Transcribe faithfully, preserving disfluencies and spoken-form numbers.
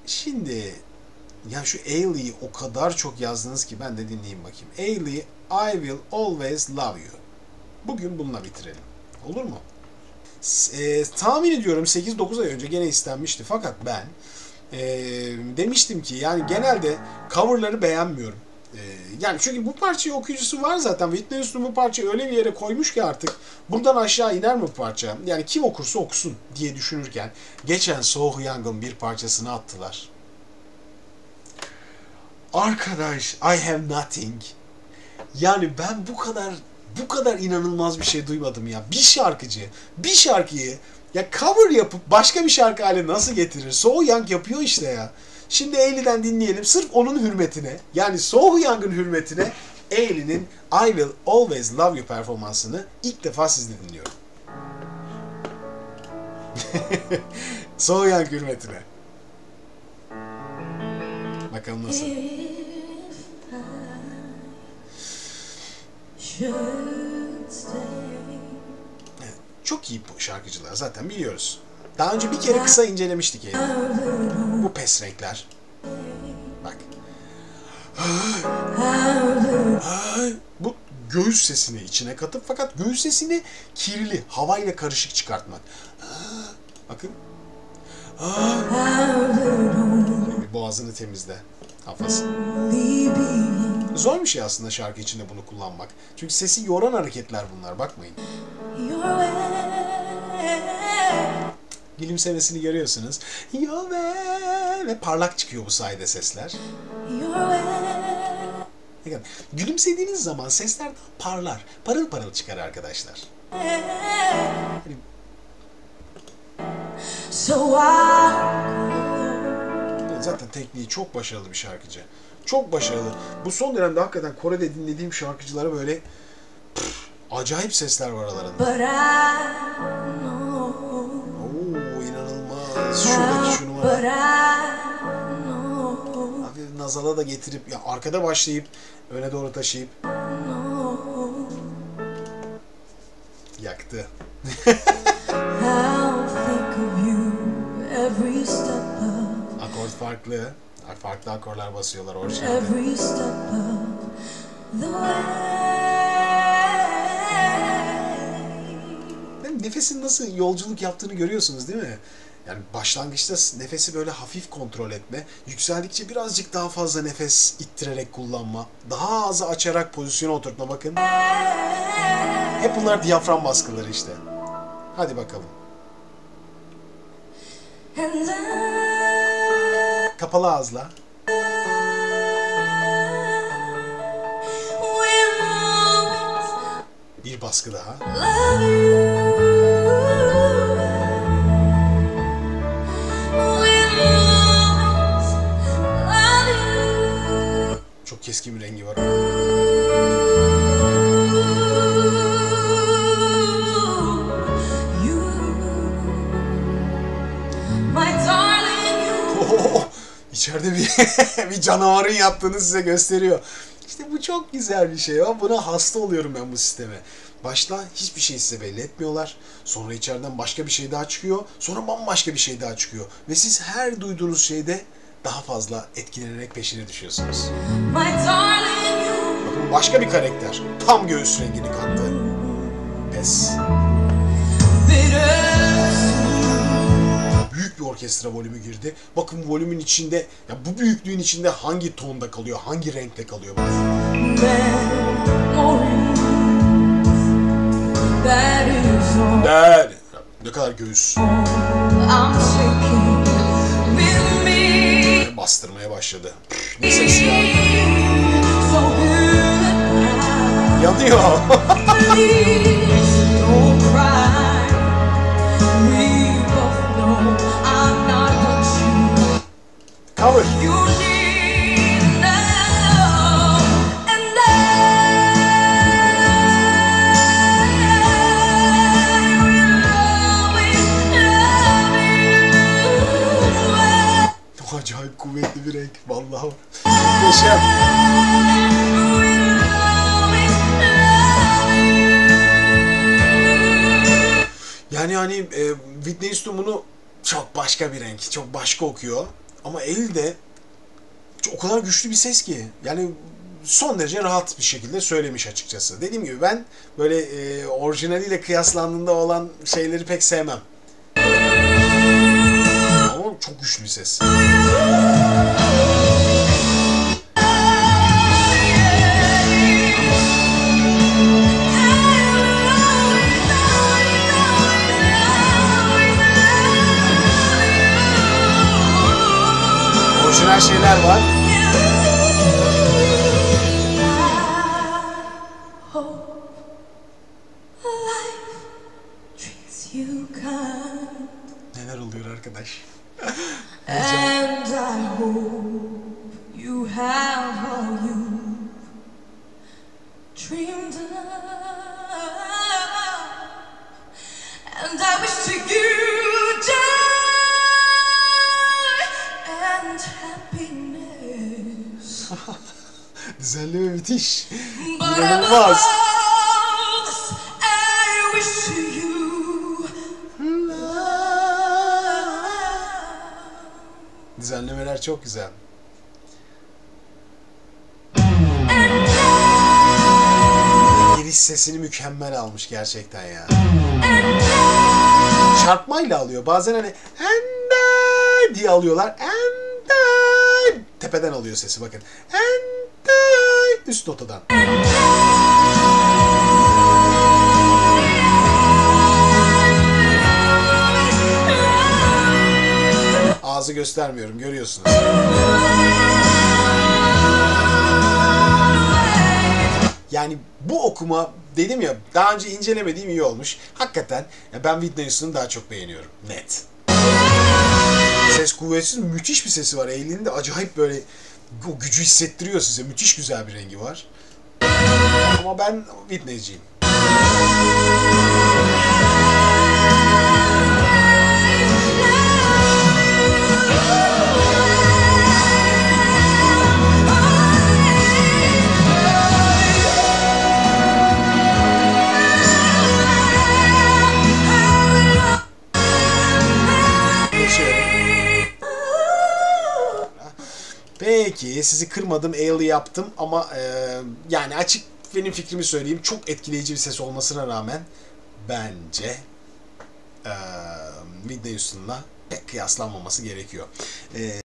Şimdi ya şu Ailey'i o kadar çok yazdınız ki ben de dinleyeyim bakayım. Ailey, I will always love you. Bugün bununla bitirelim. Olur mu? E, tahmin ediyorum sekiz dokuz ay önce gene istenmişti. Fakat ben e, demiştim ki yani genelde coverları beğenmiyorum. E, yani çünkü bu parçayı okuyucusu var zaten. Whitney Houston bu parçayı öyle bir yere koymuş ki artık buradan aşağı iner mi bu parça? Yani kim okursa okusun diye düşünürken geçen So Young'ın bir parçasını attılar. Arkadaş, I have nothing. Yani ben bu kadar bu kadar inanılmaz bir şey duymadım ya. Bir şarkıcı, bir şarkıyı ya cover yapıp başka bir şarkı haline nasıl getirir? So Young yapıyor işte ya. Şimdi Ailey'den dinleyelim. Sırf onun hürmetine, yani So Young'ın hürmetine Ailey'nin I Will Always Love You performansını ilk defa sizle dinliyorum. So Young hürmetine. Bakalım nasıl. Evet, çok iyi şarkıcılar zaten biliyoruz. Daha önce bir kere kısa incelemiştik Ailey'i. Bu pes renkler. Bak. Bu göğüs sesini içine katıp fakat göğüs sesini kirli, havayla karışık çıkartmak. Bakın. Bir boğazını temizle. Kafası. Zor bir şey aslında şarkı içinde bunu kullanmak. Çünkü sesi yoran hareketler bunlar. Bakmayın. Gülümsemesini görüyorsunuz. Ve parlak çıkıyor bu sayede sesler. Gülümsediğiniz zaman sesler daha parlar. Parıl parıl çıkar arkadaşlar. Hani... Zaten tekniği çok başarılı bir şarkıcı. Çok başarılı. Bu son dönemde hakikaten Kore'de dinlediğim şarkıcılara böyle pff, acayip sesler var aralarında. Oo, inanılmaz. Şuradaki şunu var. Abi nazala da getirip ya arkada başlayıp öne doğru taşıyıp yaktı. Akor farklı. Farklı akorlar basıyorlar orijinalde. Nefesin nasıl yolculuk yaptığını görüyorsunuz değil mi? Yani başlangıçta nefesi böyle hafif kontrol etme, yükseldikçe birazcık daha fazla nefes ittirerek kullanma, daha az açarak pozisyona oturtma bakın. Hep bunlar diyafram baskıları işte. Hadi bakalım. Kapalı ağızla. Bir baskı daha. Çok keskin bir rengi var. İçeride bir bir canavarın yaptığını size gösteriyor. İşte bu çok güzel bir şey ya. Buna hasta oluyorum ben bu sisteme. Başta hiçbir şey size belli etmiyorlar. Sonra içeriden başka bir şey daha çıkıyor. Sonra bambaşka bir şey daha çıkıyor. Ve siz her duyduğunuz şeyde daha fazla etkilenerek peşine düşüyorsunuz. Bakın başka bir karakter. Tam göğüs rengini kattı. Pes. Büyük bir orkestra volümü girdi. Bakın volümün içinde, ya bu büyüklüğün içinde hangi tonda kalıyor, hangi renkte kalıyor bakın. Der. Ne kadar göğüs. Bastırmaya başladı. Pff, ne ses ya. Yanıyor. Cover. Acayip kuvvetli bir renk vallahi. Muhteşem. Yani hani e, Whitney Houston bunu çok başka bir renk, çok başka okuyor. Ama Ailey de o kadar güçlü bir ses ki. Yani son derece rahat bir şekilde söylemiş açıkçası. Dediğim gibi ben böyle e, orijinaliyle kıyaslandığında olan şeyleri pek sevmem. Ama çok güçlü bir ses. Orijinal şeyler var. Neler oluyor arkadaş? And I hope you have all you dreamed of. And I wish to you joy and happiness. Düzenleme müthiş. But İnanılmaz. above this, I wish to you Düzenlemeler çok güzel. Giriş sesini mükemmel almış gerçekten ya. Çarpmayla alıyor. Bazen hani and I diye alıyorlar. And I tepeden alıyor sesi bakın. And I üst notadan. Ağzı göstermiyorum, görüyorsunuz. Yani bu okuma dedim ya, daha önce incelemediğim iyi olmuş. Hakikaten ya ben Whitney Houston'u daha çok beğeniyorum. Net. Ses kuvvetsiz, müthiş bir sesi var. Elinde acayip böyle o gücü hissettiriyor size. Müthiş güzel bir rengi var. Ama ben Whitney'ciyim. Peki, sizi kırmadım, Ailey yaptım ama e, yani açık benim fikrimi söyleyeyim, çok etkileyici bir ses olmasına rağmen bence e, Whitney Houston'la pek kıyaslanmaması gerekiyor. E,